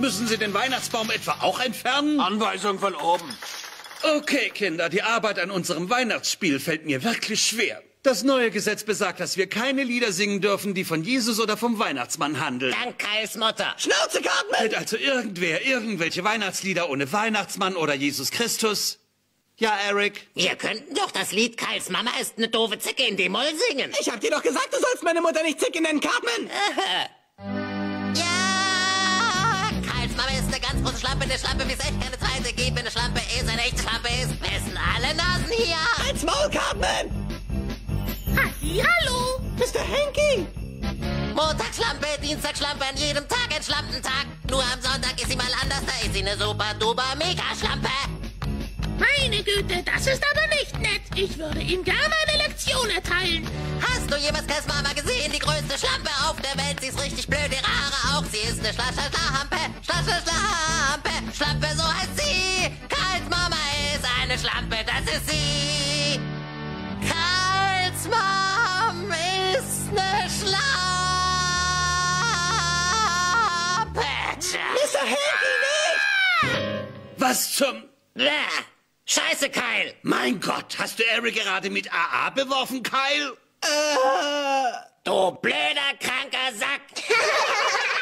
Müssen Sie den Weihnachtsbaum etwa auch entfernen? Anweisung von oben. Okay, Kinder, die Arbeit an unserem Weihnachtsspiel fällt mir wirklich schwer. Das neue Gesetz besagt, dass wir keine Lieder singen dürfen, die von Jesus oder vom Weihnachtsmann handeln. Dank Kyles Mutter. Schnauze, Cartman! Hält also irgendwer irgendwelche Weihnachtslieder ohne Weihnachtsmann oder Jesus Christus? Ja, Eric? Wir könnten doch das Lied Kyles Mama ist eine doofe Zicke in D-Moll singen. Ich hab dir doch gesagt, du sollst meine Mutter nicht Zicke nennen, Cartman! Ja, Kyles Mama ist eine ganz große Schlampe, eine Schlampe, wie es echt keine zweite gibt. Eine Schlampe ist, eine echte Schlampe ist. Wissen alle Nasen hier. Halt's Maul, Cartman! Hallo. Mr. Hanky! Montagsschlampe, Dienstagsschlampe, an jedem Tag ein Schlampentag. Nur am Sonntag ist sie mal anders, da ist sie eine super duper Mega-Schlampe. Meine Güte, das ist aber nicht nett. Ich würde ihm gerne eine Lektion erteilen. Hast du jemals Kyles Mama gesehen? Die größte Schlampe auf der Welt. Sie ist richtig blöd, ihre Haare auch. Sie ist eine Schlampe. Schlampe, so heißt sie. Kyles Mama ist eine Schlampe, das ist sie. Kyles Mom ist eine Schlampe. Mr. Hanky, nicht! Was zum... Bäh. Scheiße, Kyle. Mein Gott, hast du Eric gerade mit AA beworfen, Kyle? Du blöder, kranker Sack.